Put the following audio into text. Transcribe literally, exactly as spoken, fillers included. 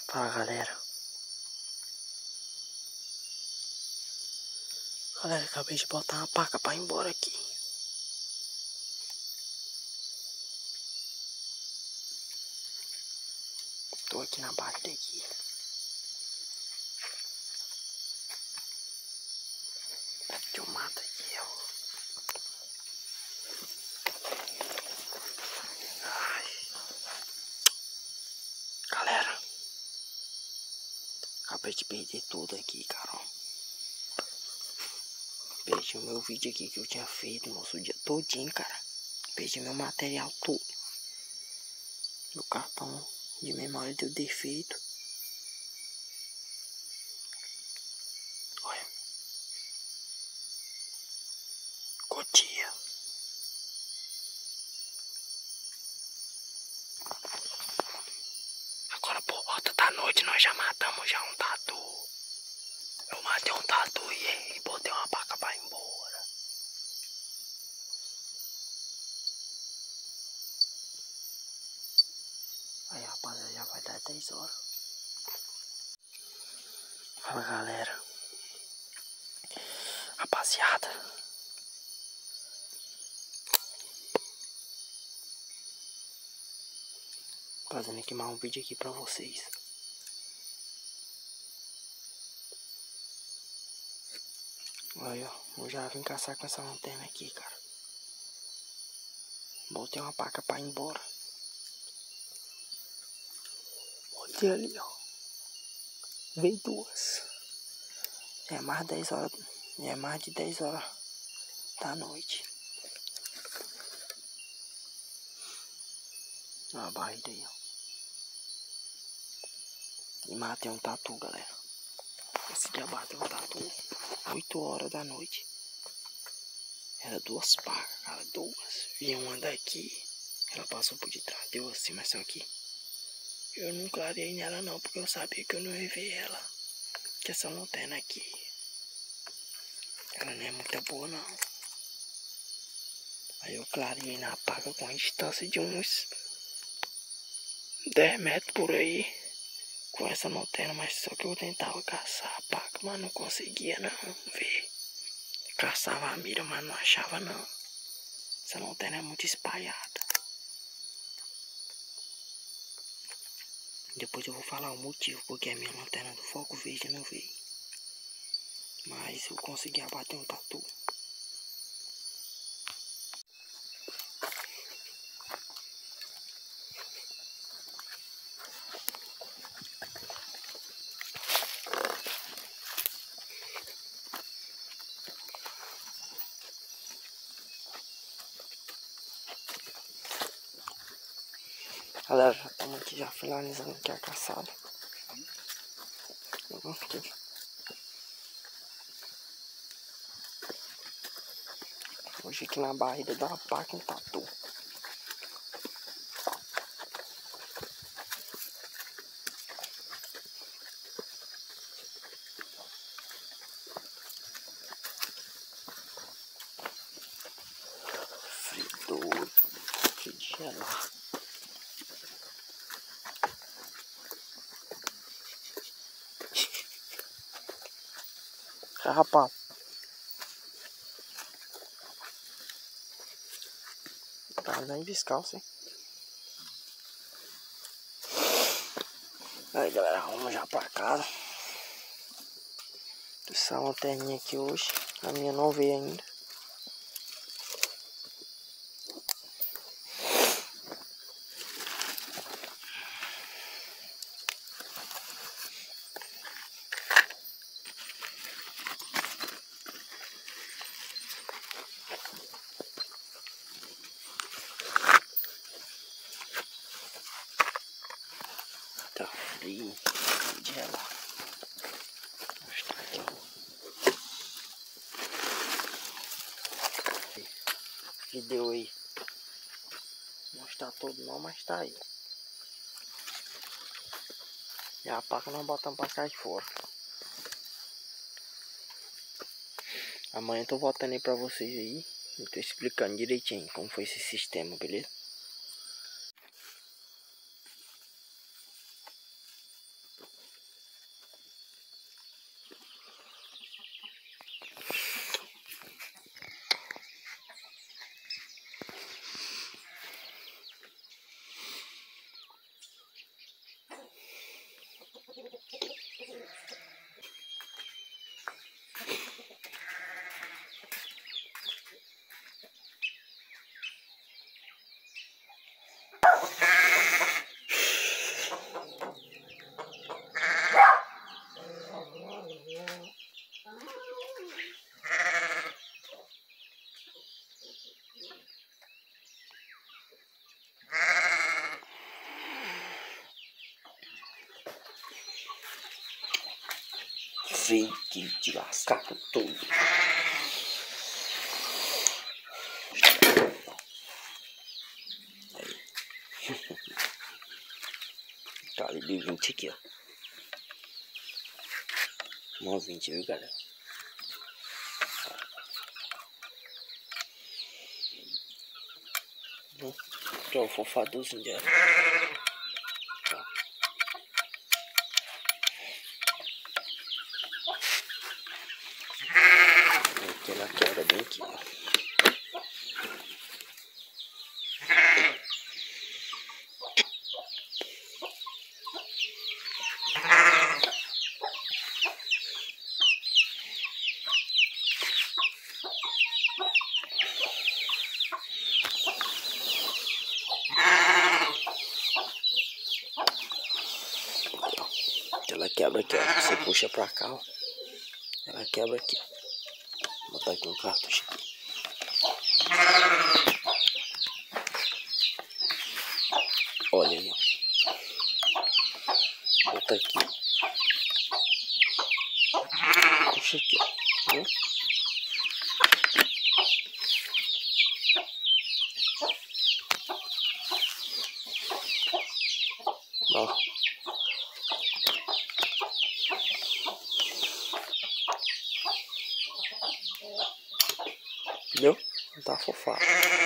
Fala, galera. Galera, acabei de botar uma paca pra ir embora aqui. Tô aqui na barriga aqui. Deixa eu matar aqui, ó. Ai. Galera, acabei de perder tudo aqui, cara. Perdi o meu vídeo aqui que eu tinha feito, moço, o dia todinho, cara. Perdi meu material todo. Meu cartão de memória deu defeito. Olha. Cotia. Agora por volta da noite nós já matamos já um tatu. Eu matei um tatu e, e botei uma paca pra ir embora. Aí, rapaziada, já vai dar dez horas. Fala, galera. Rapaziada, fazendo aqui mais um vídeo aqui pra vocês. Olha, ó, eu já vim caçar com essa lanterna aqui, cara. Botei uma paca pra ir embora. Olha ali, ó. Veio duas. Já é mais de dez horas. Já é mais de dez horas da noite. Olha a barriga aí, ó. E matei um tatu, galera. Consegui abater um tatu. oito horas da noite. Era duas pacas, cara. Duas. Vinha uma daqui. Ela passou por detrás. Deu assim, mas só que eu não clareei nela não, porque eu sabia que eu não ia ver ela. Que essa lanterna aqui, ela não é muito boa não. Aí eu clareei na paca com a distância de uns dez metros por aí. Com essa lanterna, mas só que eu tentava caçar a paca, mas não conseguia não ver. Caçava a mira, mas não achava não. Essa lanterna é muito espalhada. Depois eu vou falar o motivo porque a minha lanterna do foco verde não veio. Mas eu consegui abater um tatu. Galera, já estamos aqui já finalizando aqui a caçada. Aqui. Hoje aqui na barriga dá uma paca em tatu. Frio doido, frio de gelar. Rapaz, tá nem descalço, hein? Aí, galera, vamos já pra casa. Essa lanterninha aqui hoje, a minha não veio ainda. Tá frio, frio de gelar. Vou mostrar aqui, ó. Que deu aí. Não está todo não, mas tá aí. E a paca nós botamos pra sair fora. Amanhã eu tô voltando aí pra vocês aí. Eu tô explicando direitinho como foi esse sistema, beleza? fake de lascar com tudo. Aí. Calibre vinte aqui, ó. Uma vinte, viu, galera? Aqui é o fofadozinho dela. Tá. Aqui ela quebra bem aqui, ó. Ela quebra aqui, ó. Você puxa pra cá, ó. Ela quebra aqui, ó. Vou botar aqui um cartucho aqui. Olha aí, ó. Bota aqui. Puxa aqui, ó. Viu? Ó. Entendeu? Não tá fofado.